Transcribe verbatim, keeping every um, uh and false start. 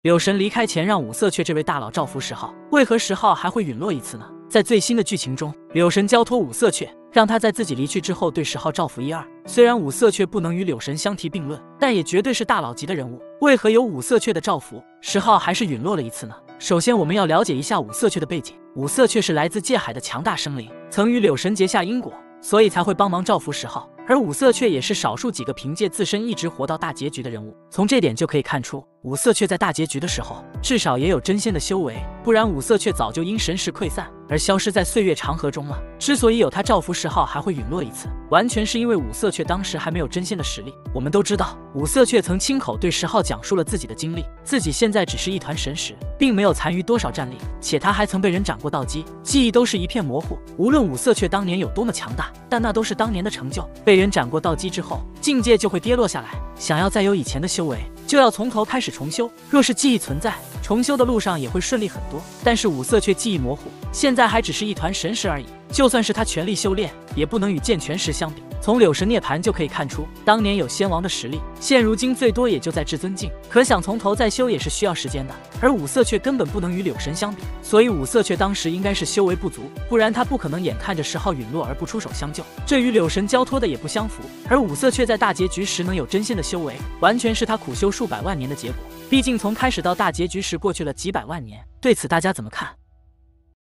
柳神离开前让五色雀这位大佬照拂十号，为何十号还会陨落一次呢？在最新的剧情中，柳神交托五色雀，让他在自己离去之后对十号照拂一二。虽然五色雀不能与柳神相提并论，但也绝对是大佬级的人物。为何有五色雀的照拂，十号还是陨落了一次呢？首先，我们要了解一下五色雀的背景。五色雀是来自界海的强大生灵，曾与柳神结下因果，所以才会帮忙照拂十号。而五色雀也是少数几个凭借自身一直活到大结局的人物。从这点就可以看出，五色雀在大结局的时候，至少也有真仙的修为，不然五色雀早就因神识溃散而消失在岁月长河中了。之所以有他照拂十号还会陨落一次，完全是因为五色雀当时还没有真仙的实力。我们都知道，五色雀曾亲口对十号讲述了自己的经历，自己现在只是一团神识，并没有残余多少战力，且他还曾被人斩过道基，记忆都是一片模糊。无论五色雀当年有多么强大，但那都是当年的成就。被人斩过道基之后，境界就会跌落下来，想要再有以前的修为，就要从头开始重修。若是记忆存在，重修的路上也会顺利很多。但是五色雀记忆模糊，现在还只是一团神识而已，就算是他全力修炼，也不能与剑泉石相比。从柳神涅槃就可以看出，当年有仙王的实力，现如今最多也就在至尊境，可想从头再修也是需要时间的。而五色雀根本不能与柳神相比，所以五色雀当时应该是修为不足，不然他不可能眼看着十号陨落而不出手相救，这与柳神交托的也不相符。而五色雀在大结局时能有真仙的修为，完全是他苦修数百万年的结果，毕竟从开始到大结局时过去了几百万年。对此大家怎么看？